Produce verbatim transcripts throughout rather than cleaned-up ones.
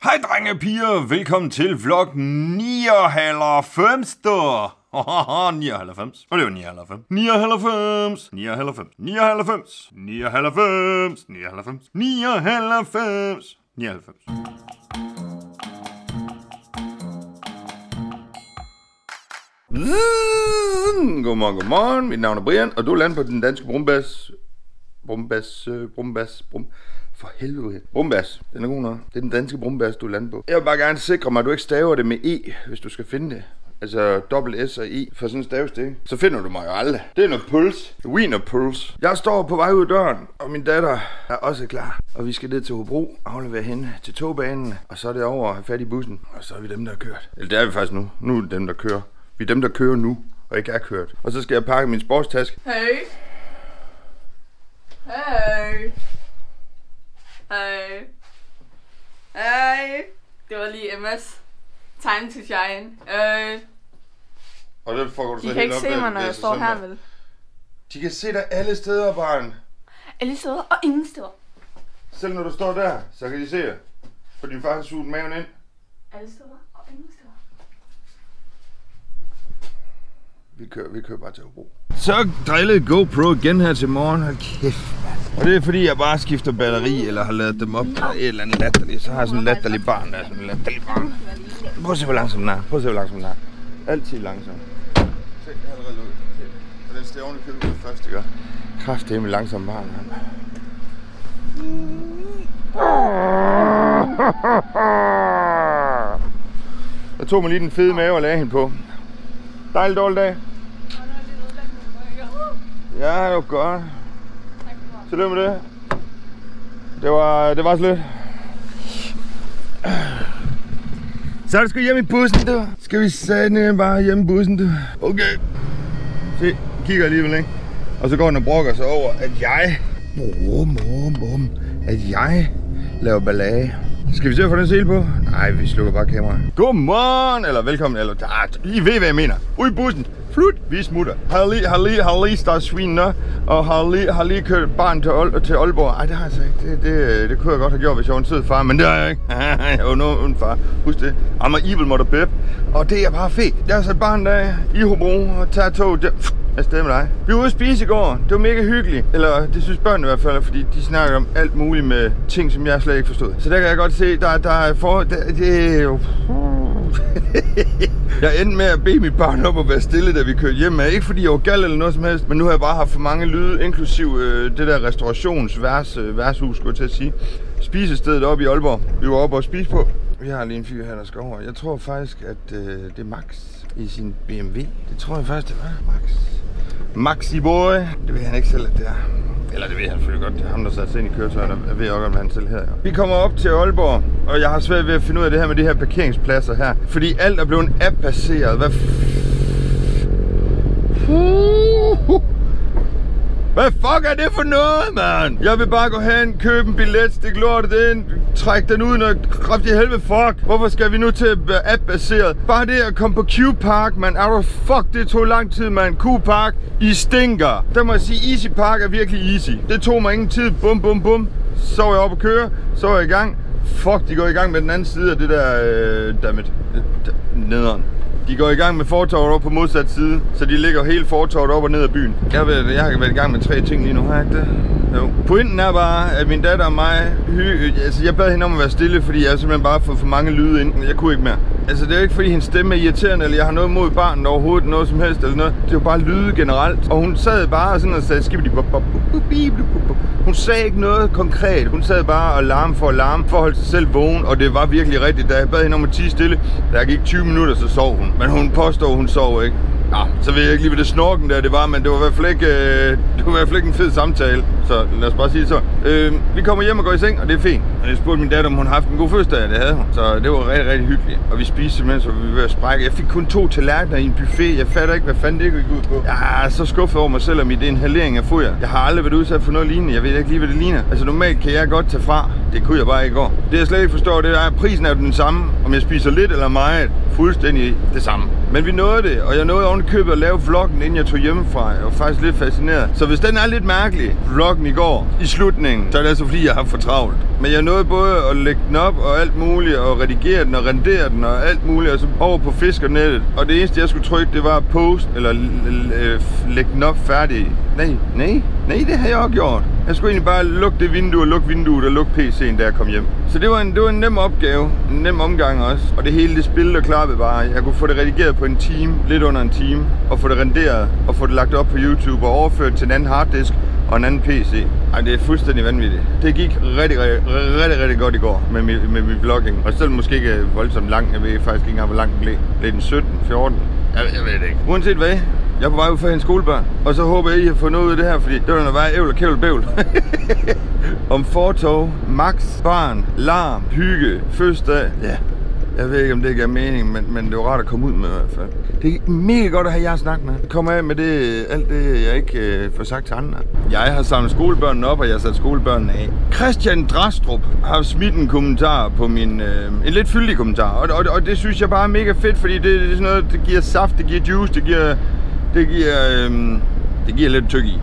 Hej drenge og piger, velkommen til vlog nioghalvfems der. nioghalvfems, og det var nioghalvfems. nioghalvfems, nioghalvfems, nioghalvfems, nioghalvfems, nioghalvfems, nioghalvfems, nioghalvfems. Godmorgen, godmorgen. Mit navn er Brian, og du er landet på den danske brumbas. Brumbas, brumbas, brum. For helvede. Brumbas. Den er god nok. Det er den danske brumbas, du er landet på. Jeg vil bare gerne sikre mig, at du ikke staver det med E, hvis du skal finde det. Altså dobbelt S og E for sådan en stavestik. Så finder du mig jo aldrig. Det er noget puls. Wiener puls. Jeg står på vej ud af døren, og min datter er også klar. Og vi skal ned til Hobro, aflevere hende til togbanen. Og så er det over at have fat i bussen. Og så er vi dem, der har kørt. Eller det er vi faktisk nu. Nu er det dem, der kører. Vi er dem, der kører nu, og ikke er kørt. Og så skal jeg pakke min sportstaske. Hey. Hey. Hey. Hey. Det var lige Emmas time to shine. Hey. Og det får du så de kan ikke se mig, når jeg står her, vel? De kan se dig alle steder, barn. Alle steder og ingen steder. Selv når du står der, så kan de se dig. For din far har suget maven ind. Alle steder og ingen steder. Vi kører, vi kører bare til Hobro. Så drillede GoPro igen her til morgen. Hold kæft, mand. Og det er fordi, jeg bare skifter batteri, eller har lavet dem op. Eller et eller andet latterligt. Så har jeg sådan en latterlig barn, der er sådan en latterlig barn. Prøv at se, hvor langsom den er. Prøv at se, hvor langsom den er. Altid langsom. Se, det er allerede lukket. Og den står oven i købet ud først, ikke? Kraftedeme med langsom barn, mand. Jeg tog mig lige den fede mave og lagde hende på. Dejlig dårlig dag. Ja, det var godt. Tillykke med det. Det var, det var så lidt. Så er det sgu hjem i bussen, du. Skal vi sætte bare hjem i bussen, du. Okay. Se, kigger alligevel, ikke? Og så går den og brokker sig over, at jeg... Brum, brum, brum. At jeg laver ballade. Skal vi se at få den sele på? Nej, vi slukker bare kameraet. Godmorgen, eller velkommen, eller... Ah, I ved, hvad jeg mener. Ud i bussen. Flut, vi smutter. Har lige, har lige, har lige startet svinene, og har lige, har lige kørt barn til, Ol til Aalborg. Ej, det har jeg altså ikke. Det, det, det kunne jeg godt have gjort, hvis jeg var en sød far, men det har jeg ikke. Jeg var noget uden far. Husk det. I'm a evil mother bip. Og det er bare fedt. Jeg har sat barn der i Hobro og tager tog der. Afsted med dig. Vi var ude at spise i går. Det var mega hyggeligt. Eller det synes børnene i hvert fald, fordi de snakker om alt muligt med ting, som jeg slet ikke forstod. Så der kan jeg godt se, der, der er for... Der, det er jo... Jeg endte med at bede mit barn op at være stille, da vi kørte hjem. Ikke fordi jeg var gal eller noget som helst, men nu har jeg bare haft for mange lyde, inklusiv øh, det der restaurationsværs, øh, værtshus, skulle jeg til at sige. Spisestedet oppe i Aalborg. Vi var oppe og spise på. Vi har lige en fyr her, der skal over. Jeg tror faktisk, at øh, det er Max i sin B M W. Det tror jeg faktisk, det var Max. Maxi boy. Det ved han ikke selv, at det er. Eller det ved han selvfølgelig godt. Det er ham, der satte sig ind i køretøjet, og jeg ved også godt, hvad han selv her. Vi kommer op til Aalborg, og jeg har svært ved at finde ud af det her med de her parkeringspladser her. Fordi alt er blevet app-baseret. Hvad f... Hvad fuck er det for noget, mand? Jeg vil bare gå hen, købe en billet, stik lortet ind, træk den ud, og kraft i helvede, fuck. Hvorfor skal vi nu til at være app-baseret? Bare det at komme på Q-Park, man. Er du fuck, det tog lang tid, man. Q-Park, I stinker. Der må jeg sige, Easy Park er virkelig easy. Det tog mig ingen tid, bum, bum, bum. Så var jeg oppe at køre, så var jeg i gang. Fuck, de går i gang med den anden side af det der, øh, dammit, nederen. De går i gang med fortovet over på modsat side, så de ligger hele fortovet op og ned ad byen. Jeg, ved, jeg har været i gang med tre ting lige nu, har jeg ikke det? Jo. Pointen er bare, at min datter og mig, hy, altså jeg bad hende om at være stille, fordi jeg har simpelthen bare fået for mange lyde ind. Jeg kunne ikke mere. Altså det er ikke fordi hendes stemme er irriterende, eller jeg har noget mod barnet overhovedet, noget som helst eller noget. Det var bare lyde generelt. Og hun sad bare sådan og sagde, skibidi bop bop bop bop. Hun sagde ikke noget konkret. Hun sad bare og larme for larme, for at holde sig selv vågen, og det var virkelig rigtigt. Da jeg bad hende om at tie stille, der gik tyve minutter, så sov hun. Men hun påstår, hun sov ikke. Ja, så ved jeg ikke lige, hvad det snorken der det var, men det var i hvert fald ikke, øh, det var i hvert fald ikke en fed samtale. Så lad os bare sige så. Øh, vi kommer hjem og går i seng, og det er fint. Og jeg spurgte min datter, om hun havde haft en god fødselsdag, det havde hun. Så det var rigtig, rigtig hyggeligt. Og vi spiste simpelthen, så vi var ved at sprække. Jeg fik kun to tallerkener i en buffet. Jeg fatter ikke, hvad fanden det gik ud på. Jeg er så skuffet over mig selv og mit inhalering af foder. Jeg har aldrig været udsat for noget lignende. Jeg ved ikke lige, hvad det ligner. Altså normalt kan jeg godt tage fra. Det kunne jeg bare i går. Det jeg slet ikke forstår, det er, at prisen er jo den samme. Om jeg spiser lidt eller meget, fuldstændig det samme. Men vi nåede det, og jeg nåede oven i købet at lave vloggen, inden jeg tog hjemmefra. Jeg var faktisk lidt fascineret. Så hvis den er lidt mærkelig, vloggen i går, i slutningen, så er det altså fordi, jeg har haft for travlt. Men jeg nåede både at lægge den op og alt muligt, og redigere den og rendere den og alt muligt, og så over på fiskernettet. Og det eneste jeg skulle trykke, det var post, eller lægge den op færdig. Nej, nej, nej, det havde jeg også gjort. Jeg skulle egentlig bare lukke det vindue og lukke vinduet og lukke P C'en, da jeg kom hjem. Så det var en, det var en nem opgave, en nem omgang også. Og det hele det spillede og klappede bare. Jeg kunne få det redigeret på en time, lidt under en time, og få det renderet og få det lagt op på YouTube og overført til en anden harddisk og en anden P C. Ej, det er fuldstændig vanvittigt. Det gik rigtig, rigtig, rigtig, rigtig godt i går med min, med min vlogging. Og selv måske ikke voldsomt lang. Jeg ved faktisk ikke engang, hvor lang den blev. Blev den sytten, fjorten? Jeg, jeg ved det ikke. Uanset hvad, jeg er på vej ud for hendes skolebørn. Og så håber jeg, I har fået noget ud af det her, fordi det var noget vej ævl og kævl bævl. Om fortov, max, barn, larm, hygge, fødselsdag. Ja, jeg ved ikke, om det giver mening, men, men det var rart at komme ud med i hvert fald. Det er mega godt at have jer snakket med. Kom af med det, alt det, jeg ikke øh, får sagt til andre. Jeg har samlet skolebørnene op, og jeg har sat skolebørnene af. Christian Drastrup har smidt en kommentar på min... Øh, en lidt fyldig kommentar, og, og, og det synes jeg bare er mega fedt, fordi det, det er sådan noget, det giver saft, det giver juice, det giver... Det giver... Øh, det giver lidt tyk i.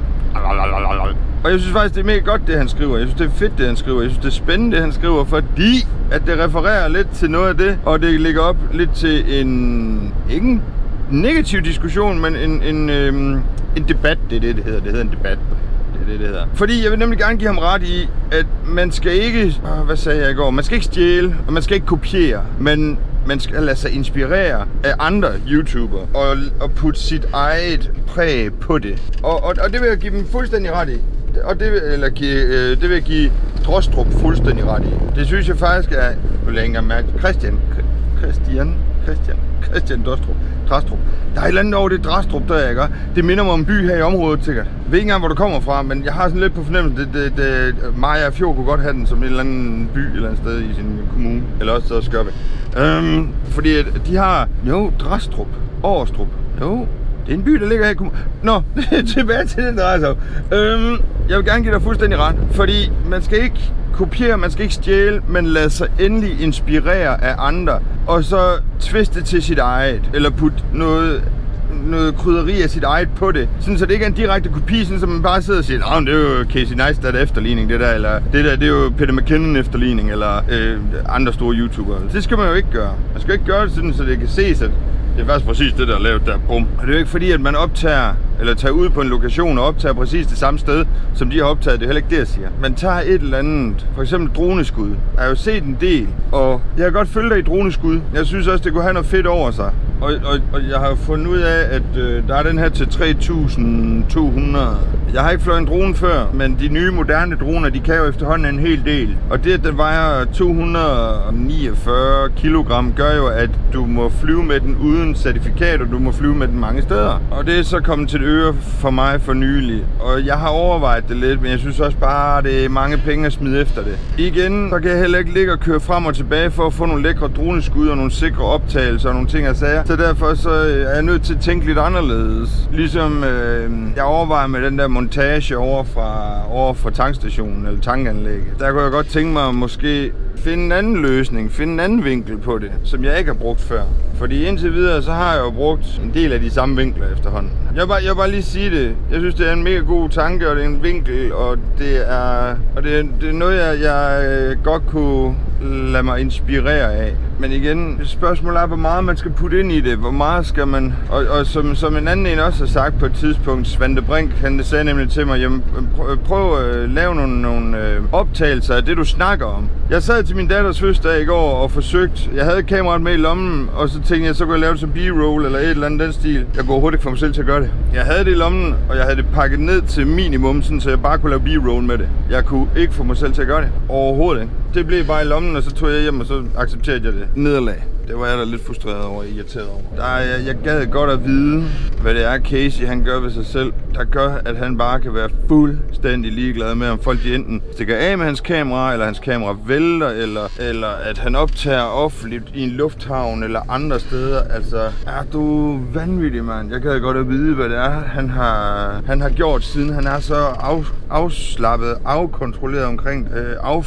Og jeg synes faktisk, det er mega godt, det han skriver. Jeg synes, det er fedt, det han skriver. Jeg synes, det er spændende, det han skriver, fordi at det refererer lidt til noget af det, og det ligger op lidt til en... Ikke en negativ diskussion, men en, en, øhm, en debat, det er det, det hedder. Det hedder en debat. Det er det, det hedder. Fordi jeg vil nemlig gerne give ham ret i, at man skal ikke... Åh, hvad sagde jeg i går? Man skal ikke stjæle, og man skal ikke kopiere, men man skal lade sig inspirere af andre YouTubere og, og putte sit eget præg på det. Og, og, og det vil jeg give dem fuldstændig ret i. Og det vil, eller give, øh, det vil jeg give Drostrup fuldstændig ret i. Det synes jeg faktisk er... Nu længere mærke. Christian. Christian. Christian. Christian Drostrup. Drastrup. Der er et eller andet over det Drastrup, der jeg gør. Det minder mig om en by her i området, sikkert. Jeg ved ikke engang, hvor du kommer fra, men jeg har sådan lidt på fornemmelsen, det, det, det, Maja Fjord kunne godt have den som en eller anden by et eller andet sted i sin kommune. Eller også så Skørbe. Øhm, fordi de har... Jo, Drastrup. Årestrup. Jo. Det er en by, der ligger her i kommunen. Nå, tilbage til det, drejer sig. Øhm, jeg vil gerne give dig fuldstændig ret. Fordi man skal ikke kopiere, man skal ikke stjæle, men lade sig endelig inspirere af andre. Og så twiste til sit eget. Eller putte noget, noget krydderi af sit eget på det. Sådan så det ikke er en direkte kopi, sådan så man bare sidder og siger, åh, det er jo Casey Neistat efterligning, det der. Eller det der, det er jo Peter McKinnon efterligning, eller øh, andre store YouTubere. Det skal man jo ikke gøre. Man skal ikke gøre det sådan, så det kan ses, at det er faktisk præcis det, der er lavet der. Bum. Og det er jo ikke fordi, at man optager, eller tager ud på en lokation og optager præcis det samme sted, som de har optaget. Det er heller ikke det, jeg siger. Man tager et eller andet, for eksempel droneskud. Jeg har jo set en del, og jeg kan godt følge dig i droneskud. Jeg synes også, det kunne have noget fedt over sig. Og, og, og jeg har fundet ud af, at øh, der er den her til tre tusind to hundrede. Jeg har ikke fløjet en drone før, men de nye moderne droner, de kan jo efterhånden en hel del. Og det, at den vejer to hundrede niogfyrre kilogram, gør jo, at du må flyve med den uden certifikat, og du må flyve med den mange steder. Og det er så kommet til øre for mig for nylig. Og jeg har overvejet det lidt, men jeg synes også bare, at det er mange penge at smide efter det. Igen, så kan jeg heller ikke ligge og køre frem og tilbage for at få nogle lækre droneskud og nogle sikre optagelser og nogle ting og sager. Så derfor så er jeg nødt til at tænke lidt anderledes. Ligesom øh, jeg overvejer med den der montage over fra, over fra tankstationen eller tankanlægget. Der kunne jeg godt tænke mig at måske finde en anden løsning, finde en anden vinkel på det, som jeg ikke har brugt før. Fordi indtil videre, så har jeg jo brugt en del af de samme vinkler efterhånden. Jeg vil bare, jeg vil bare lige sige det. Jeg synes, det er en mega god tanke, og det er en vinkel, og det er, og det er, det er noget, jeg, jeg godt kunne lade mig inspirere af. Men igen, spørgsmålet er, hvor meget man skal putte ind i det. Hvor meget skal man... Og, og som, som en anden en også har sagt på et tidspunkt, Svante Brink, han sagde nemlig til mig, jamen, prøv, prøv at lave nogle, nogle optagelser af det, du snakker om. Jeg sad til min datters fødselsdag i går og forsøgte... Jeg havde kameraet med i lommen, og så tænkte jeg, så kunne jeg lave det som B-roll eller et eller andet den stil. Jeg kunne overhovedet ikke få mig selv til at gøre det. Jeg havde det i lommen, og jeg havde det pakket ned til minimum, sådan, så jeg bare kunne lave B-roll med det. Jeg kunne ikke få mig selv til at gøre det. Overhovedet ikke. Det blev bare i lommen, og så tog jeg hjem, og så accepterede jeg det. Nederlag. Det var jeg da lidt frustreret over, irriteret over. Der, jeg, jeg gad godt at vide, hvad det er, Casey han gør ved sig selv, der gør, at han bare kan være fuldstændig ligeglad med, om folk de enten stikker af med hans kamera, eller hans kamera vælter, eller, eller at han optager offentligt i en lufthavn, eller andre steder. Altså, er du vanvittig, mand? Jeg gad godt at vide, hvad det er, han har, han har gjort, siden han er så af, afslappet, afkontrolleret omkring, øh, af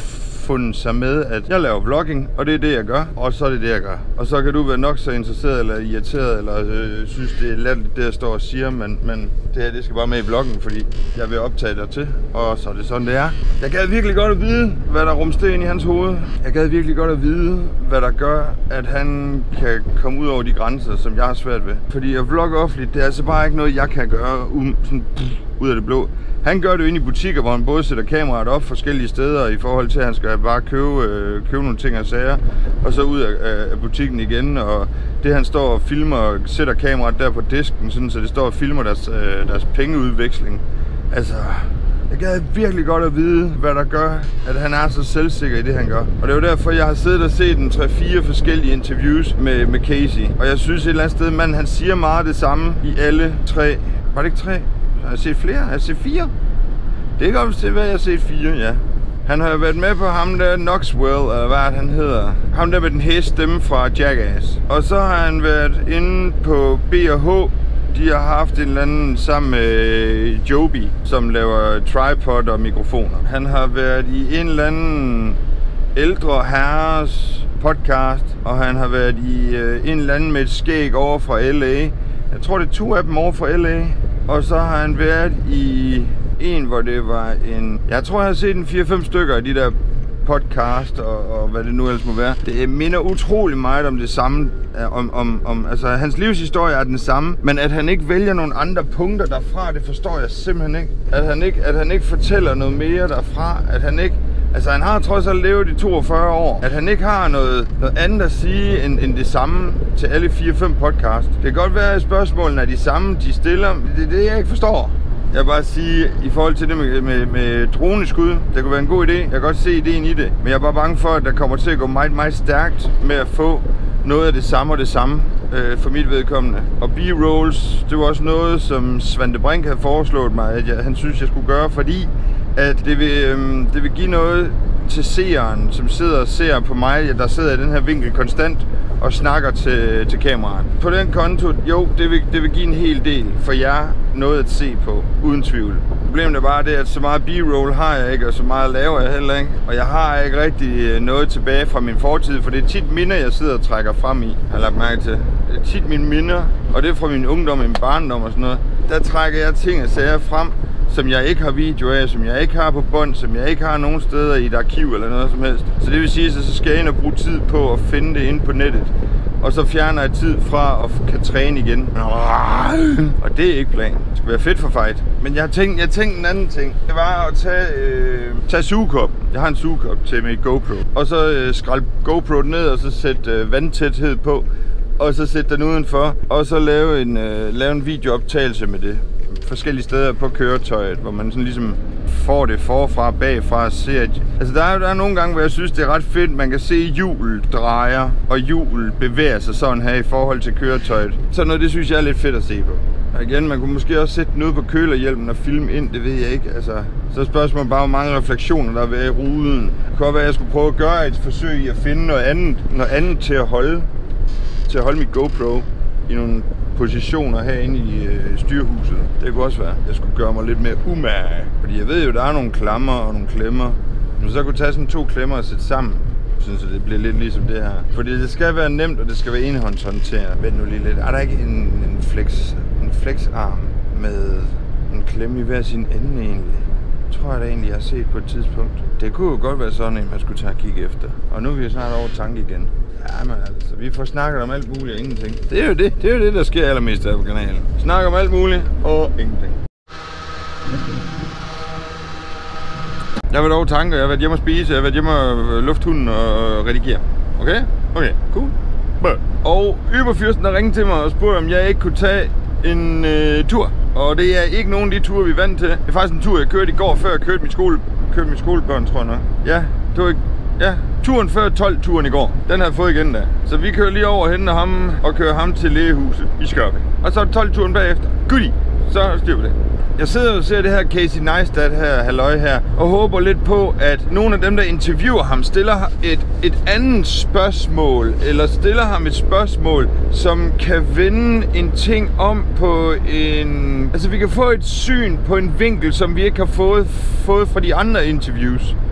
affundet sig med, at jeg laver vlogging, og det er det, jeg gør, og så er det det, jeg gør. Og så kan du være nok så interesseret eller irriteret, eller øh, synes, det er latterligt, det jeg står og siger, men, men det her, det skal bare med i vloggen, fordi jeg vil optage dig til, og så er det sådan, det er. Jeg gad virkelig godt at vide, hvad der rumster ind i hans hoved. Jeg gad virkelig godt at vide, hvad der gør, at han kan komme ud over de grænser, som jeg har svært ved. Fordi at vlogge offentligt, det er altså bare ikke noget, jeg kan gøre um, sådan, pff, ud af det blå. Han gør det jo inde i butikker, hvor han både sætter kameraet op forskellige steder i forhold til, at han skal bare købe, øh, købe nogle ting og sager, og så ud af, af butikken igen. Og det han står og filmer og sætter kameraet der på disken, sådan, så det står og filmer deres, øh, deres pengeudveksling. Altså, jeg gad virkelig godt at vide, hvad der gør, at han er så selvsikker i det, han gør. Og det er jo derfor, jeg har siddet og set en tre fire forskellige interviews med, med Casey. Og jeg synes et eller andet sted, manden, han siger meget det samme i alle tre. Var det ikke tre? Har jeg set flere? Har jeg set fire? Det kan godt se, hvad jeg har set fire, ja. Han har været med på ham der Knoxwell, eller hvad han hedder. Ham der med den hæs stemme fra Jackass. Og så har han været inde på B og H. De har haft en eller anden sammen med Joby, som laver tripod og mikrofoner. Han har været i en eller anden ældre herres podcast, og han har været i en eller anden med et skæg over fra L A. Jeg tror, det er to af dem over fra L A. Og så har han været i en, hvor det var en... Jeg tror, jeg har set en fire fem stykker af de der podcast og, og hvad det nu ellers må være. Det minder utrolig meget om det samme. Om, om, om, altså, hans livshistorie er den samme, men at han ikke vælger nogle andre punkter derfra, det forstår jeg simpelthen ikke. At han ikke, at han ikke fortæller noget mere derfra, at han ikke... Altså, han har trods alt levet i toogfyrre år. At han ikke har noget, noget andet at sige end, end det samme til alle fire fem podcast. Det kan godt være, at spørgsmålene er de samme, de stiller. Det er det, jeg ikke forstår. Jeg vil bare sige, i forhold til det med, med, med droneskud, det kunne være en god idé. Jeg kan godt se ideen i det. Men jeg er bare bange for, at der kommer til at gå meget, meget stærkt med at få noget af det samme og det samme øh, for mit vedkommende. Og B-rolls, det var også noget, som Svante Brink havde foreslået mig, at jeg, han synes, jeg skulle gøre, fordi at det vil, øh, det vil give noget til seeren, som sidder og ser på mig, der sidder i den her vinkel konstant og snakker til, til kameraet. På den konto, jo, det vil, det vil give en hel del for jer noget at se på, uden tvivl. Problemet er bare det, at så meget B-roll har jeg ikke, og så meget laver jeg heller ikke. Og jeg har ikke rigtig noget tilbage fra min fortid, for det er tit minder, jeg sidder og trækker frem i, har jeg lagt mærke til. Det er tit mine minder, og det er fra min ungdom, min barndom og sådan noget. Der trækker jeg ting og sager frem, som jeg ikke har video af, som jeg ikke har på bånd, som jeg ikke har nogen steder i et arkiv eller noget som helst. Så det vil sige, at så skal jeg ind og bruge tid på at finde det inde på nettet. Og så fjerner jeg tid fra at kan træne igen. Og det er ikke planen. Det skal være fedt for fight. Men jeg har tænkt, jeg tænkte en anden ting. Det var at tage, øh, tage sugekop. Jeg har en sugekop til mit GoPro. Og så øh, skralde GoPro ned og så sætte øh, vandtæthed på. Og så sætte den udenfor. Og så lave en, øh, lave en videooptagelse med det. Forskellige steder på køretøjet, hvor man sådan ligesom får det forfra, bagfra og ser. Altså der er, der er nogle gange, hvor jeg synes, det er ret fedt, man kan se hjul drejer, og hjul bevæger sig sådan her i forhold til køretøjet. Så noget, det synes jeg er lidt fedt at se på. Og igen, man kunne måske også sætte den ude på kølerhjelmen og filme ind, det ved jeg ikke. Altså, så er spørgsmålet bare, hvor mange refleksioner der er ved i ruden. Det kunne godt være, at jeg skulle prøve at gøre et forsøg i at finde noget andet, noget andet til at holde, til at holde mit GoPro i nogle positioner herinde i øh, styrehuset. Det kunne også være, at jeg skulle gøre mig lidt mere umage. Fordi jeg ved jo, der er nogle klammer og nogle klemmer. Men så kunne jeg tage sådan to klemmer og sætte sammen, synes jeg, det bliver lidt ligesom det her. Fordi det skal være nemt, og det skal være enhåndshåndteret. Vent nu lige lidt. Er der ikke en, en, flex, en flexarm med en klemme i hver sin ende egentlig? Tror jeg da egentlig, jeg har set på et tidspunkt. Det kunne jo godt være sådan en, man skulle tage og kigge efter. Og nu er vi snart over tanke igen. Ja, men altså, vi får snakket om alt muligt og ingenting. Det er jo det, det er jo det, der sker allermest her på kanalen. Snakker om alt muligt og ingenting. Jeg har været over tanker, jeg har været hjemme og spise, jeg har været hjemme og lufte hunden og redigere. Okay? Okay, cool. Og Yberfyrsten har ringet til mig og spurgt, om jeg ikke kunne tage en øh, tur. Og det er ikke nogen af de ture, vi er vant til. Det er faktisk en tur, jeg kørte i går, før jeg kørte min skole, kørte min skolebørn, tror jeg nok. Ja, det var ikke... Ja, turen før tolv-turen i går, den har jeg fået igen der. Så vi kører lige over og henter ham og kører ham til lægehuset i Skørping. Og så er tolv-turen bagefter. Goodie, så styrer vi det. Jeg sidder og ser det her Casey Neistat her, halløj her, og håber lidt på, at nogle af dem, der interviewer ham, stiller et, et andet spørgsmål, eller stiller ham et spørgsmål, som kan vende en ting om på en... Altså, vi kan få et syn på en vinkel, som vi ikke har fået, fået fra de andre interviews.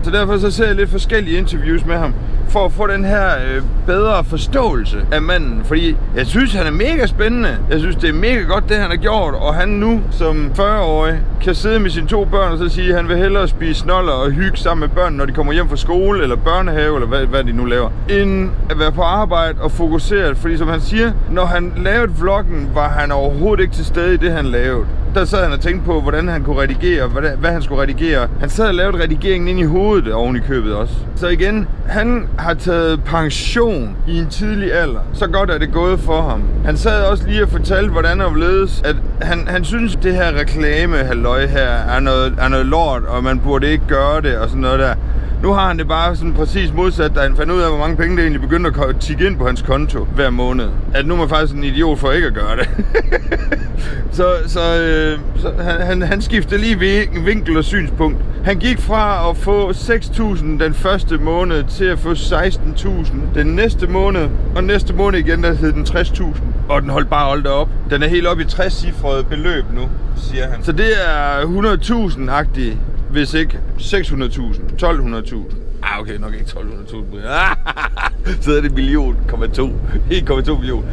Så derfor så ser jeg lidt forskellige interviews med ham, for at få den her øh, bedre forståelse af manden. Fordi jeg synes, han er mega spændende. Jeg synes, det er mega godt, det han har gjort. Og han nu, som fyrre-årig, kan sidde med sine to børn og så sige, at han vil hellere spise snoller og hygge sammen med børn, når de kommer hjem fra skole eller børnehave, eller hvad, hvad de nu laver, end at være på arbejde og fokuseret. Fordi som han siger, når han lavede vloggen, var han overhovedet ikke til stede i det, han lavede. Der sad han og tænkte på, hvordan han kunne redigere, hvad, hvad han skulle redigere. Han sad og lavede redigeringen ind i hovedet oven i købet også. Så igen, han har taget pension i en tidlig alder. Så godt er det gået for ham. Han sad også lige og fortalte, hvordan han ledes, at han, han synes, det her reklame-halløj her er noget, er noget lort, og man burde ikke gøre det og sådan noget der. Nu har han det bare sådan præcis modsat, da han fandt ud af, hvor mange penge det egentlig begyndte at tikke ind på hans konto hver måned. At nu er man faktisk en idiot for ikke at gøre det. så så, øh, så han, han, han skiftede lige vinkel og synspunkt. Han gik fra at få seks tusind den første måned til at få seksten tusind den næste måned. Og næste måned igen, der hed den tres tusind. Og den holdt bare holdt op. Den er helt oppe i tres-cifrede beløb nu, siger han. Så det er hundrede tusind-agtigt. Hvis ikke seks hundrede tusind, tolv hundrede tusind. Ah, okay, nok ikke tolv hundrede tusind. Så er det million, komma to. en komma to million.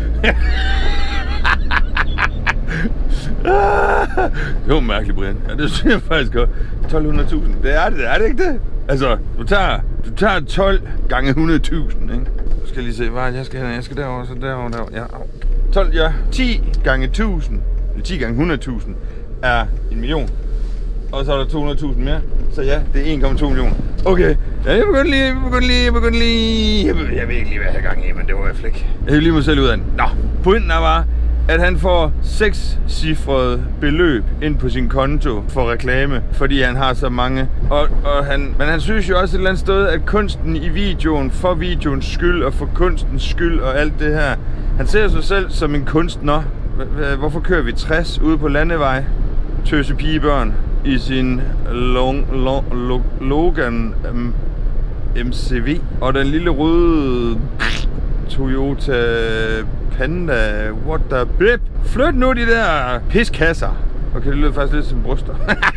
Det var mærkeligt, Brian. Ja, det synes jeg faktisk godt. tolv hundrede tusind. Det er det, er det ikke det? Altså, du tager, du tager tolv gange hundrede tusind, ikke? Nu skal jeg lige se, hvad jeg skal hen. Jeg skal derover, så derover, derover. Ja, tolv, ja. ti gange tusind, eller ti gange hundrede tusind er en million. Og så er der to hundrede tusind mere. Så ja, det er en komma to millioner. Okay. Ja, jeg begyndte lige, jeg begyndte lige, jeg begyndte lige... Jeg ved, jeg ved ikke lige, hvad jeg har gang i, men det var jeg flæk. Jeg vil lige mig selv ud af den. Nå, pointen er bare, at han får seks-cifrede beløb ind på sin konto for reklame, fordi han har så mange. Og, og han, men han synes jo også et eller andet sted, at kunsten i videoen, for videoens skyld og for kunstens skyld og alt det her. Han ser sig selv som en kunstner. Hvorfor kører vi tres ude på landevej? Tøse pigebørn i sin long, long, long, Logan um, M C V. Og den lille røde Toyota Panda, what the bip. Flyt nu de der piskasser. Okay, det lyder faktisk lidt som bryster.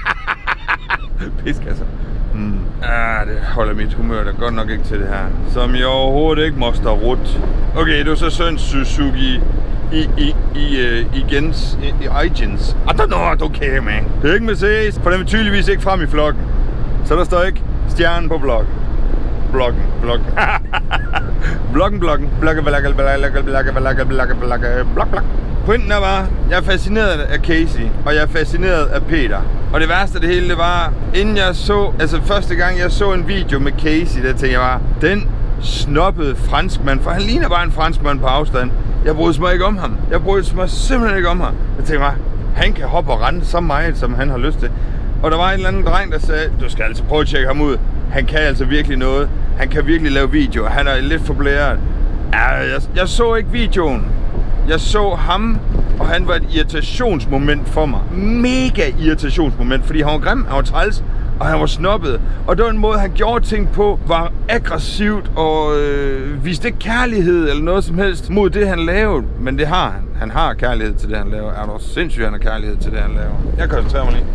Piskasser. Mm. Ah, det holder mit humør da godt nok ikke til det her. Som jeg overhovedet ikke moster rut. Okay, det var så Søns Suzuki i, i, i, uh, igens, i, i igens. I don't know, okay, man. Det er ikke Mercedes, for den vil tydeligvis ikke frem i flokken. Så der står ikke stjernen på bloggen. Bloggen, bloggen. Bloggen, bloggen. Blogge, blogge, blogge, blogge, blogge, blogge, blogge, blog, blog. Pointen er bare, jeg er fascineret af Casey, og jeg er fascineret af Peter. Og det værste af det hele, det var, inden jeg så, altså første gang jeg så en video med Casey, der tænkte jeg bare, den snobbede franskmand, for han ligner bare en franskmand på afstand. Jeg brød mig ikke om ham. Jeg brød mig simpelthen ikke om ham. Jeg tænkte bare, han kan hoppe og rende så meget, som han har lyst til. Og der var en eller anden dreng, der sagde, du skal altså prøve at tjekke ham ud. Han kan altså virkelig noget. Han kan virkelig lave videoer. Han er lidt for blæret. Ja, jeg, jeg så ikke videoen. Jeg så ham, og han var et irritationsmoment for mig. Mega irritationsmoment, fordi han var grim, han var træls, og han var snobbet. Og den måde, han gjorde ting på, var aggressivt og øh, viste ikke kærlighed eller noget som helst mod det, han lavede. Men det har han. Han har kærlighed til det, han laver. Er du sindssygt, han har kærlighed til det, han laver. Jeg koncentrerer mig lige.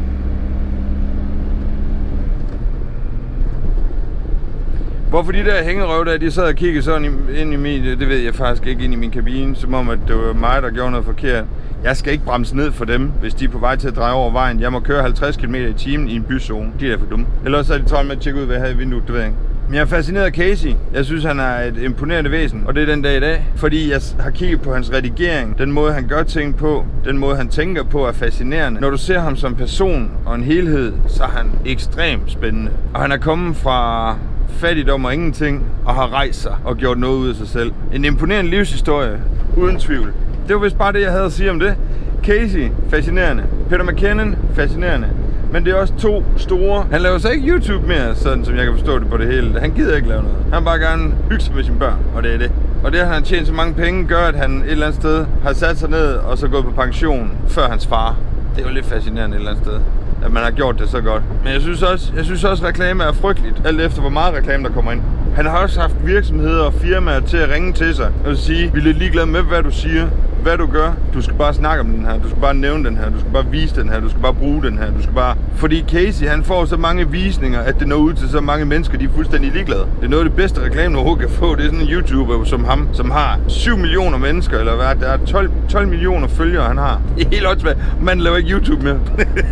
Hvorfor de der hængerøv der, de sad og kiggede sådan ind i min, det ved jeg faktisk ikke, ind i min kabine, som om at det var mig, der gjorde noget forkert. Jeg skal ikke bremse ned for dem, hvis de er på vej til at dreje over vejen. Jeg må køre halvtreds kilometer i timen i en byzone. De er for dumme. Ellers er de travlt med at tjekke ud, hvad jeg havde i vinduet, det ved jeg ikke. Men jeg er fascineret af Casey. Jeg synes, han er et imponerende væsen, og det er den dag i dag. Fordi jeg har kigget på hans redigering, den måde, han gør ting på, den måde, han tænker på, er fascinerende. Når du ser ham som person og en helhed, så er han ekstremt spændende. Og han er kommet fra fattigdom og ingenting, og har rejst sig og gjort noget ud af sig selv. En imponerende livshistorie, uden tvivl. Det var vist bare det, jeg havde at sige om det. Casey, fascinerende. Peter McKinnon, fascinerende. Men det er også to store. Han laver så ikke YouTube mere, sådan som jeg kan forstå det på det hele. Han gider ikke lave noget. Han vil bare gerne hygge sig med sine børn, og det er det. Og det, at han har tjent så mange penge, gør, at han et eller andet sted har sat sig ned og så gået på pension før hans far. Det er jo lidt fascinerende et eller andet sted, at man har gjort det så godt. Men jeg synes også, jeg synes også at reklame er frygteligt, alt efter hvor meget reklame der kommer ind. Han har også haft virksomheder og firmaer til at ringe til sig og sige, vi er lidt ligeglade med, hvad du siger. hvad du gør. Du skal bare snakke om den her, du skal bare nævne den her, du skal bare vise den her, du skal bare bruge den her, du skal bare... Fordi Casey, han får så mange visninger, at det når ud til så mange mennesker, de er fuldstændig ligeglade. Det er noget af det bedste reklame, du overhovedet kan få. Det er sådan en YouTuber som ham, som har syv millioner mennesker, eller hvad? Der er tolv, tolv millioner følgere, han har. Det er helt åndssvagt. Man laver ikke YouTube mere.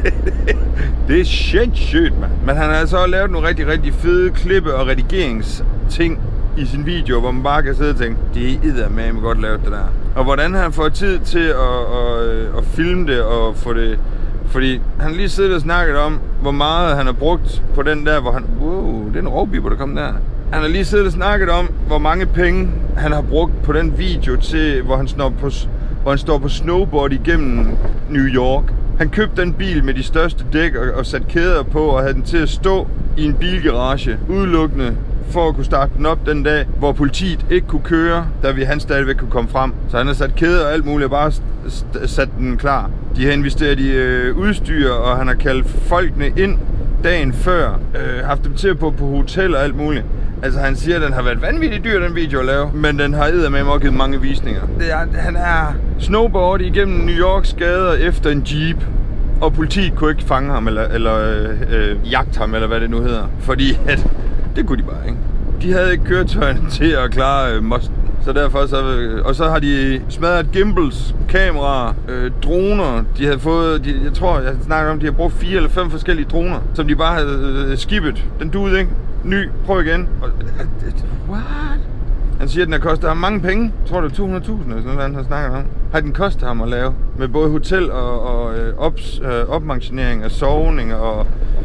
Det er sindssygt, mand. Men han har altså også lavet nogle rigtig, rigtig fede klippe og redigeringsting i sin video, hvor man bare kan sidde og tænke, det er eddermame godt lavet det der. Og hvordan han får tid til at, at, at filme det og få det... Fordi han lige siddet og snakket om, hvor meget han har brugt på den der, hvor han... Wow, det er en rovbiber, der kom der. Han har lige siddet og snakket om, hvor mange penge han har brugt på den video til, hvor han står på, hvor han står på snowboard igennem New York. Han købte den bil med de største dæk og, og satte kæder på og havde den til at stå i en bilgarage udelukkende for at kunne starte den op den dag, hvor politiet ikke kunne køre, da vi han stadigvæk kunne komme frem. Så han har sat kæder og alt muligt og bare sat den klar. De har investeret i øh, udstyr, og han har kaldt folkene ind dagen før, øh, haft dem til at på på hotel og alt muligt. Altså han siger, at den har været vanvittigt dyr, den video at lave, men den har eddermame også givet mange visninger. Det er, han er snowboard igennem New Yorks gader efter en jeep, og politiet kunne ikke fange ham eller, eller øh, øh, jagte ham, eller hvad det nu hedder. Fordi at, det kunne de bare ikke. De havde ikke køretøjen til at klare øh, mosten. Så derfor så, øh, og så har de smadret gimbals, kameraer, øh, droner. De havde fået, de, jeg tror, jeg snakker om, de har brugt fire eller fem forskellige droner, som de bare havde øh, skippet. Den duede ikke. Ny, prøv igen. Og, what? Han siger, at den har kostet ham mange penge. Jeg tror, det er to hundrede tusind eller sådan noget, han snakker om. Har den kostet ham at lave? Med både hotel og, og øh, ops, øh, opmansionering og sovning og,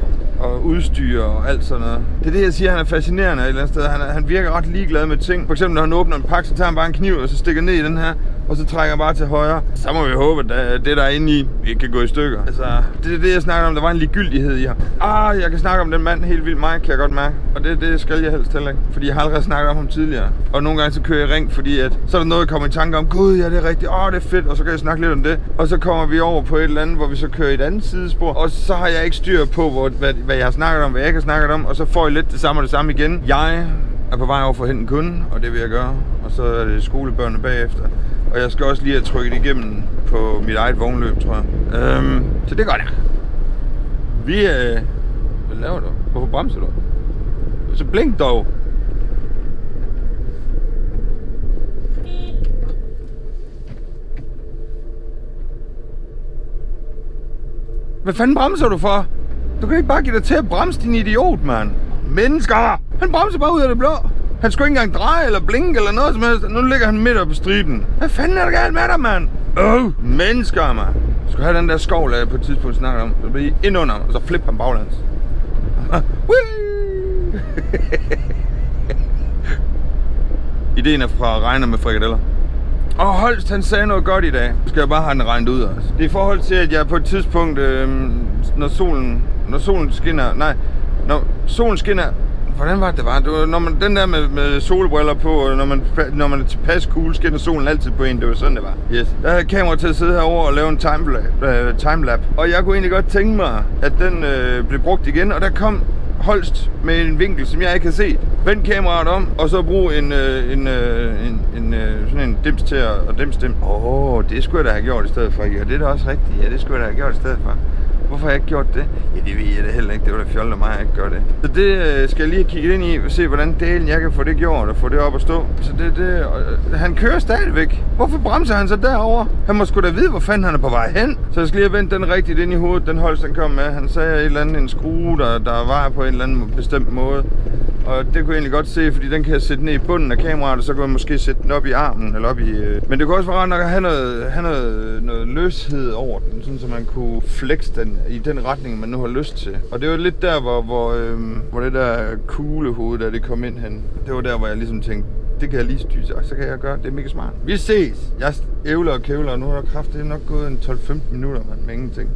og udstyr og alt sådan noget. Det er det, jeg siger, han er fascinerende et eller andet sted. Han, er, han virker ret ligeglad med ting. For eksempel, når han åbner en pakke, så tager han bare en kniv, og så stikker ned i den her, og så trækker han bare til højre. Så må vi håbe, at det, der er inde i, ikke kan gå i stykker. Altså, det er det, jeg snakker om. Der var en ligegyldighed i ham. Ah, jeg kan snakke om den mand helt vildt meget, kan jeg godt mærke. Og det, det skal jeg helst heller ikke. Fordi jeg har allerede snakket om ham tidligere. Og nogle gange så kører jeg ring, fordi at, så er der noget, jeg kommer i tanke om. Gud, ja, det er rigtigt. Åh, oh, det er fedt. Og så kan jeg snakke lidt om det. Og så kommer vi over på et eller andet, hvor vi så kører i et andet sidespor. Og så har jeg ikke styr på, hvor, hvad, hvad jeg har snakket om, hvad jeg ikke har snakket om. Og så får jeg lidt det samme og det samme igen. Jeg er på vej over for at hente en kunde, og det vil jeg gøre. Og så er det skolebørnene bagefter. Og jeg skal også lige have trykket igennem på mit eget vognløb, tror jeg. Øhm, så det gør jeg. Vi øh... Hvad laver du? Hvorfor bremser du? Så blink dog. Hvad fanden bremser du for? Du kan ikke bare give dig til at bremse, din idiot, mand. Mennesker! Han bremser bare ud af det blå. Han skulle ikke engang dreje eller blinke eller noget som helst. Nu ligger han midt op på striben. Hvad fanden er der galt med dig, mand? Åh, oh, mennesker, mand. Du skal have den der skovl, jeg på et tidspunkt snakker om. Så bliver I ind under, og så flip ham baglands. Ideen er fra Regner med frikadeller. Og Holst, han sagde noget godt i dag. Nu skal jeg bare have den regnet ud, altså. Det er i forhold til, at jeg på et tidspunkt, øh, når solen, når solen skinner, nej, når solen skinner, hvordan var det, det var? Det var når man, den der med, med solbriller på, og når man, når man er tilpas cool, skinner solen altid på en. Det var sådan, det var. Yes. Der havde kamera til at sidde herovre og lave en timelap. Uh, timelap. Og jeg kunne egentlig godt tænke mig, at den øh, blev brugt igen, og der kom Holst med en vinkel, som jeg ikke havde set. Vend kameraet om, og så brug en, øh, en, øh, en, en øh, sådan en dims til at og dims dem. Åh, oh, det skulle jeg da have gjort i stedet for. Ja, det er da også rigtigt. Ja, det skulle jeg da have gjort i stedet for. Hvorfor har jeg ikke gjort det? Ja, det ved jeg da heller ikke. Det var da fjollet af mig, at jeg ikke gør det. Så det øh, skal jeg lige have kigget ind i og se, hvordan delen jeg kan få det gjort og få det op at stå. Så det, det, øh, han kører stadigvæk. Hvorfor bremser han så derover? Han må sgu da vide, hvor fanden han er på vej hen. Så jeg skal lige have vendt den rigtigt ind i hovedet, den Holst, den kom med. Han sagde et eller andet, en skrue, der, der var på en eller anden bestemt måde. Og det kunne jeg egentlig godt se, fordi den kan jeg sætte ned i bunden af kameraet, og så kan jeg måske sætte den op i armen, eller op i... Øh... Men det kunne også være rart nok at have noget, have noget, noget løshed over den, sådan så man kunne flex den i den retning, man nu har lyst til. Og det var lidt der, hvor, hvor, øh, hvor det der kuglehoved, der det kom ind hen. Det var der, hvor jeg ligesom tænkte, det kan jeg lige styre, og så kan jeg gøre, det er mega smart. Vi ses! Jeg ævler og kævler, og nu har der kraft, det er nok gået en tolv femten minutter, man, med ingenting.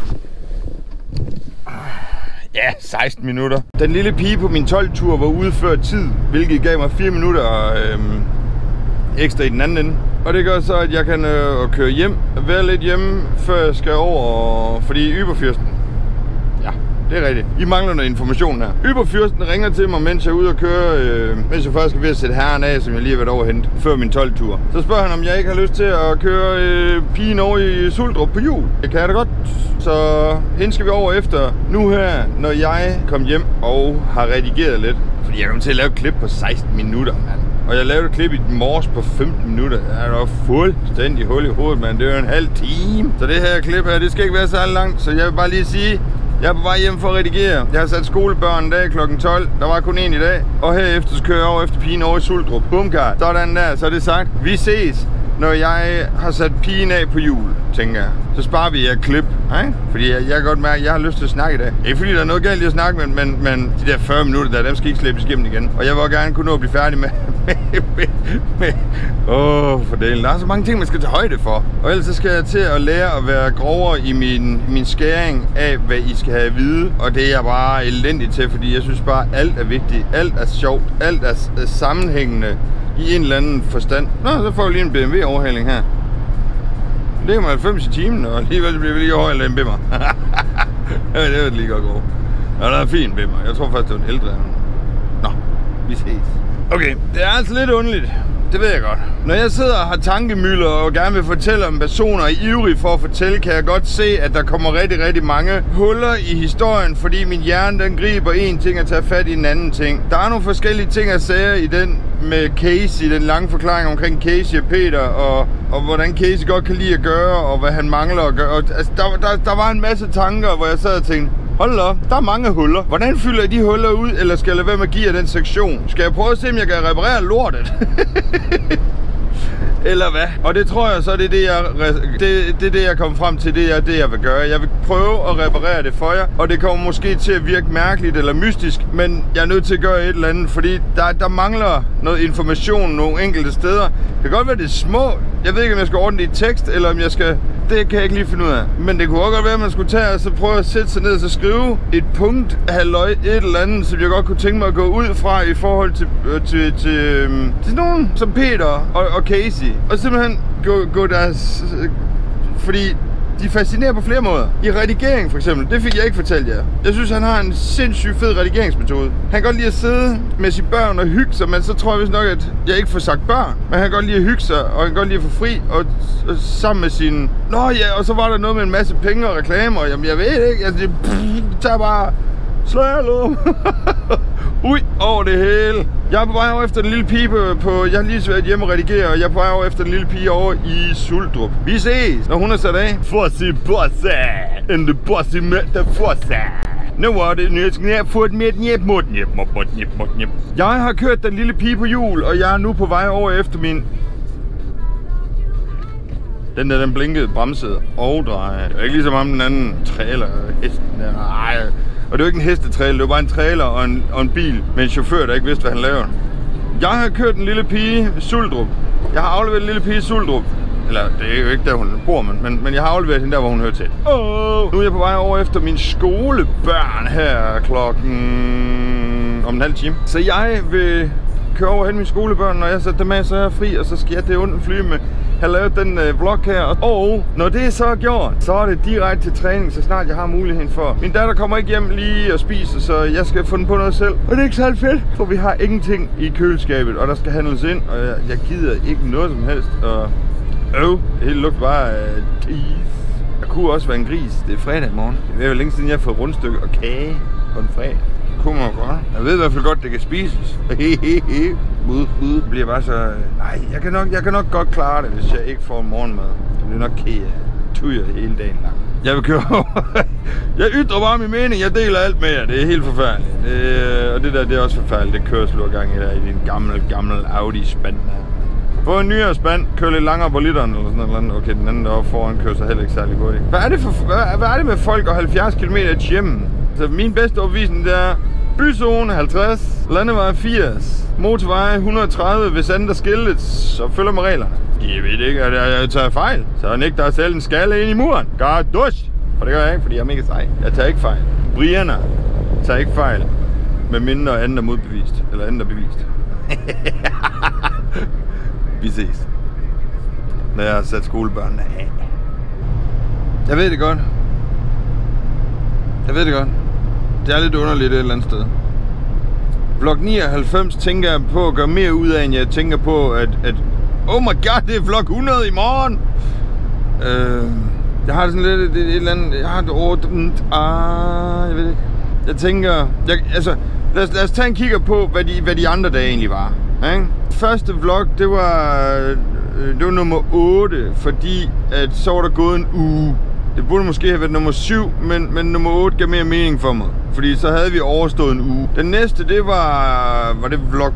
Ja, seksten minutter. Den lille pige på min tolv-tur var ude før tid, hvilket gav mig fire minutter øhm, ekstra i den anden ende. Og det gør så, at jeg kan øh, køre hjem, være lidt hjemme, før jeg skal over, fordi Yberfyrsten. Ja, det er rigtigt. I mangler noget information her. Yberfyrsten ringer til mig, mens jeg er ude og køre, øh, mens jeg faktisk er ved at sætte herren af, som jeg lige har været over at hente, før min tolv-tur. Så spørger han, om jeg ikke har lyst til at køre øh, pigen over i Suldrup på jul. Det kan jeg da godt. Så hende skal vi over efter nu her, når jeg kom hjem og har redigeret lidt. Fordi jeg kommer til at lave et klip på seksten minutter, mand. Og jeg lavede et klip i morges på femten minutter. Jeg var fuldstændig hul i hovedet, mand. Det var en halv time. Så det her klip her, det skal ikke være så langt. Så jeg vil bare lige sige, jeg er på vej hjem for at redigere. Jeg har sat skolebørn en dag klokken tolv. Der var kun en i dag. Og herefter så kører jeg over efter pigen over i Suldrup. Bumkart. Sådan der, så er det sagt. Vi ses, når jeg har sat pigen af på jul, tænker jeg. Så sparer vi et klip, ikke? Fordi jeg, jeg kan godt mærke, at jeg har lyst til at snakke i dag. Ikke fordi der er noget galt i at snakke, men, men, men de der fyrre minutter der, dem skal ikke slæbes igennem igen. Og jeg vil også gerne kunne nå at blive færdig med... Åh, oh, for delen. Der er så mange ting, man skal tage højde for. Og ellers så skal jeg til at lære at være grovere i min, min skæring af, hvad I skal have at vide. Og det er jeg bare elendig til, fordi jeg synes bare, alt er vigtigt. Alt er sjovt. Alt er sammenhængende i en eller anden forstand. Nå, så får vi lige en B M W-overhaling her. Det ligger mig halvfems i timen, og alligevel bliver vi lige overhalet af en bimmer. Ja, det var lige godt gå. Ja, der er en fin bimmer. Jeg tror faktisk, det var en ældre. Nå, vi ses. Okay, det er altså lidt underligt. Det ved jeg godt. Når jeg sidder og har tankemylder og gerne vil fortælle om personer og er ivrig for at fortælle, kan jeg godt se, at der kommer rigtig, rigtig mange huller i historien, fordi min hjerne, den griber en ting og tager fat i en anden ting. Der er nogle forskellige ting at sige i den med Casey, den lange forklaring omkring Casey og Peter, og, og hvordan Casey godt kan lide at gøre, og hvad han mangler at gøre. Og, altså, der, der, der var en masse tanker, hvor jeg sad og tænkte, hold da op, der er mange huller. Hvordan fylder jeg de huller ud, eller skal jeg lade være med at give jer den sektion? Skal jeg prøve at se, om jeg kan reparere lortet? Eller hvad? Og det tror jeg så, det er det, jeg, det, det, er det, jeg kommer frem til, det er det, jeg vil gøre. Jeg vil prøve at reparere det for jer, og det kommer måske til at virke mærkeligt eller mystisk, men jeg er nødt til at gøre et eller andet, fordi der, der mangler noget information nogle enkelte steder. Det kan godt være, det er små. Jeg ved ikke, om jeg skal ordne det i tekst, eller om jeg skal... Det kan jeg ikke lige finde ud af. Men det kunne også godt være, at man skulle tage og så prøve at sætte sig ned og så skrive et punkt, halløj, et eller andet, som jeg godt kunne tænke mig at gå ud fra i forhold til, øh, til, til, øh, til nogen som Peter og, og Casey. Og simpelthen gå, gå deres... Øh, fordi de fascinerer på flere måder. I redigering for eksempel, det fik jeg ikke fortalt jer. Jeg synes, han har en sindssygt fed redigeringsmetode. Han kan godt lide at sidde med sine børn og hygge sig, men så tror jeg vist nok, at jeg ikke får sagt børn. Men han kan godt lide at hygge sig, og han kan godt lide at få fri, og, og sammen med sine... Nå ja, og så var der noget med en masse penge og reklamer. Jamen jeg ved ikke, altså det, pff, det tager bare... Slalom! Ui, over det hele. Jeg er på vej over efter den lille pige på, på... Jeg har lige været hjemme og redigere, og jeg er på vej over efter den lille pige over i Suldrup. Vi ses, når hun er sat af. Bossy bossy, and the bossy mette bossy. Nu var det nødt få et med njep mod njep mod njep mod njep. Jeg har kørt den lille pige på hjul, og jeg er nu på vej over efter min... Den der, den blinkede, bremsede og drejede. Det er ikke ligesom om den anden trailer, hesten der. Nej. Og det var ikke en hestetræle, det var bare en trailer og en, og en bil med en chauffør, der ikke vidste, hvad han lavede. Jeg har kørt en lille pige i Suldrup. Jeg har afleveret en lille pige i Suldrup. Eller, det er jo ikke der, hun bor, men, men, men jeg har afleveret hende der, hvor hun hører til. Oh. Nu er jeg på vej over efter mine skolebørn her klokken om en halv time. Så jeg vil køre over hen mine skolebørn, når jeg sætter dem af, så er jeg fri, og så skal jeg det under fly med. Jeg har lavet den øh, vlog her, og når det så er gjort, så er det direkte til træning, så snart jeg har muligheden for. Min datter kommer ikke hjem lige og spiser, så jeg skal finde på noget selv. Og det er ikke særlig fedt, for vi har ingenting i køleskabet, og der skal handles ind, og jeg, jeg gider ikke noget som helst. Og øv, det hele lugter bare af uh, tis. Jeg kunne også være en gris. Det er fredag i morgen. Det er jo længe siden, jeg har fået rundstykke og kage på en fredag. Kunne man godt. Jeg ved i hvert fald godt, det kan spises. Bud, bud. Det bliver bare så... Nej, jeg kan, nok, jeg kan nok godt klare det, hvis jeg ikke får morgenmad. Det bliver nok kage. Tujer hele dagen lang. Jeg vil køre over. Jeg ytrer bare min mening. Jeg deler alt med jer. Det er helt forfærdeligt. Det, og det der, det er også forfærdeligt. Det kører slår gang i der i din gamle, gamle Audi-spand der. Få en nyere spand, kør lidt langere på literen eller sådan noget. Okay, den anden deroppe foran kører så heller ikke særlig godt. Hvad er det, for, hvad, hvad er det med folk og halvfjerds kilometer til hjemme? Så min bedste overbevisning det er byzone halvtreds, landevej firs, motorvej et hundrede og tredive, hvis andet er skiltet, så følger med reglerne. Jeg ved ikke, at jeg, jeg tager fejl. Så nægter der selv en skalle ind i muren. Gør dusch! For det gør jeg ikke, fordi jeg er mega sej. Jeg tager ikke fejl. Brianna tager ikke fejl, med mindre andet er modbevist. Eller andet er bevist. Vi ses, når jeg har sat skolebørnene af. Jeg ved det godt. Jeg ved det godt. det er lidt underligt et eller andet sted. Vlog nioghalvfems tænker jeg på at gøre mere ud af, end jeg tænker på, at, at oh my god, det er vlog hundrede i morgen! Øh, jeg har sådan lidt et, et, et eller andet... Jeg har et ord... Ah, jeg ved ikke. Jeg tænker... Jeg, altså, lad os, lad os tage en kigger på, hvad de, hvad de andre dage egentlig var. Ikke? Første vlog, det var... Det var nummer otte, fordi at så var der gået en uge. Det burde måske have været nummer syv, men, men nummer otte gav mere mening for mig. Fordi så havde vi overstået en uge. Den næste, det var... Var det vlog...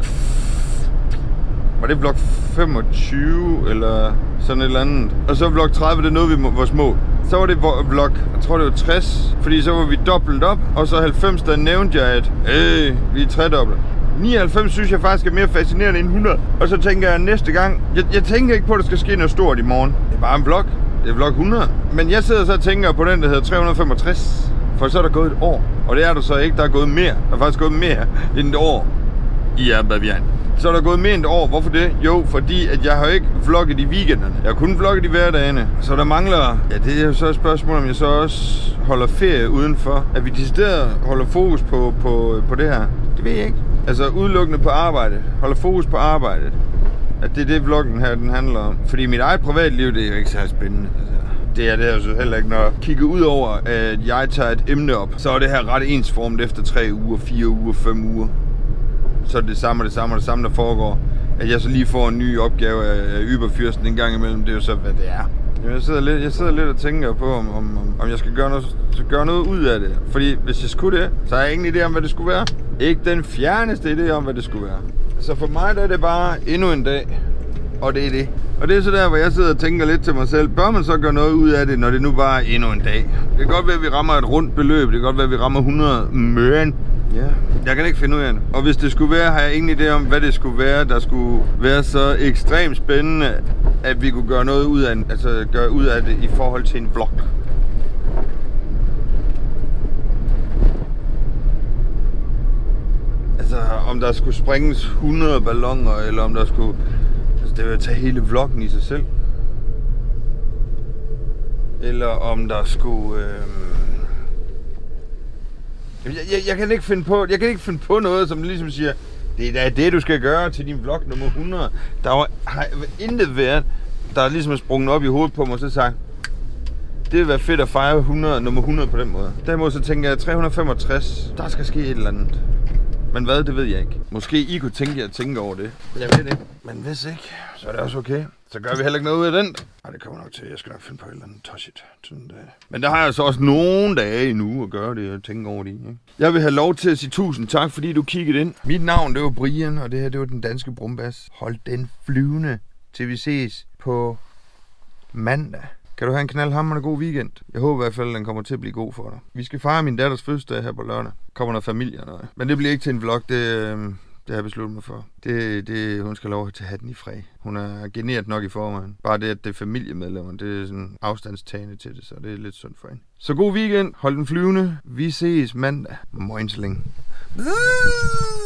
Var det vlog femogtyve, eller sådan et eller andet. Og så vlog tredive, det nåede vi vores mål. Så var det vlog, jeg tror det var tres, fordi så var vi dobbelt op. Og så halvfems, der nævnte jeg, at øh, vi er tredobbelt. nioghalvfems synes jeg faktisk er mere fascinerende end hundrede. Og så tænker jeg næste gang, jeg, jeg tænker ikke på, at der skal ske noget stort i morgen. Det er bare en vlog. Det er vlog hundrede. Men jeg sidder så og tænker på den, der hedder tre hundrede og femogtres. For så er der gået et år. Og det er der så ikke, der er gået mere. Der er faktisk gået mere end et år i Abavian. Så er der gået mere end et år. Hvorfor det? Jo, fordi at jeg har ikke vlogget i weekenderne. Jeg har kun vlogget i hverdagene. Så der mangler... Ja, det er jo så et spørgsmål, om jeg så også holder ferie udenfor. At vi decideret holder fokus på, på, på det her. Det ved jeg ikke. Altså udelukkende på arbejde. Holder fokus på arbejdet. At det er det, vloggen her den handler om. Fordi mit eget privatliv, det er jo ikke så spændende. Det er det her så heller ikke. Når jeg kigger ud over, at jeg tager et emne op, så er det her ret ensformet efter tre uger, fire uger, fem uger. Så er det samme, det samme, det samme, der foregår. At jeg så lige får en ny opgave af Überfyrsten en gang imellem, det er jo så, hvad det er. Jeg sidder lidt, jeg sidder lidt og tænker på, om, om, om jeg skal gøre noget, gøre noget ud af det. Fordi hvis jeg skulle det, så har jeg ingen idé om, hvad det skulle være. Ikke den fjerneste idé om, hvad det skulle være. Så for mig der er det bare endnu en dag. Og det er det. Og det er så der, hvor jeg sidder og tænker lidt til mig selv. Bør man så gøre noget ud af det, når det nu bare er endnu en dag? Det kan godt være, at vi rammer et rundt beløb. Det kan godt være, at vi rammer hundrede. Men ja, jeg kan ikke finde ud af det. Og hvis det skulle være, har jeg ingen idé om, hvad det skulle være, der skulle være så ekstremt spændende, at vi kunne gøre noget ud af, altså gøre ud af det i forhold til en vlog. Altså, om der skulle springes hundrede balloner, eller om der skulle... Altså, det vil tage hele vloggen i sig selv. Eller om der skulle... Øh... Jeg, jeg, jeg, kan ikke finde på, jeg kan ikke finde på noget, som ligesom siger, det er det, du skal gøre til din vlog nummer hundrede. Der var, har intet været, der er ligesom sprunget op i hovedet på mig, og så sagt, det vil være fedt at fejre hundrede, nummer hundrede på den måde. Derimod så tænker jeg, tre hundrede og femogtres, der skal ske et eller andet. Men hvad, det ved jeg ikke. Måske I kunne tænke jer at tænke over det. Jeg ved det. Men hvis ikke, så er det også okay. Så gør vi heller ikke noget ud af den. Nej, det kommer nok til. Jeg skal nok finde på et eller andet toshit. Men der har jeg så også nogle dage endnu at gøre det og tænke over det. Ikke? Jeg vil have lov til at sige tusind tak, fordi du kiggede ind. Mit navn, det var Brian, og det her, det var Den Danske Brumbas. Hold den flyvende, til vi ses på mandag. Kan du have en knaldhamrende god weekend? Jeg håber i hvert fald, at den kommer til at blive god for dig. Vi skal fejre min datters fødselsdag her på lørdag. Kommer noget familie og noget. Men det bliver ikke til en vlog, det, øh, det har jeg besluttet mig for. Det, det, hun skal lov til at have den i fred. Hun er generet nok i forvejen. Bare det, at det er familiemedlemmer, det er sådan afstandstagende til det, så det er lidt sundt for hende. Så god weekend, hold den flyvende. Vi ses mandag. Moinsling.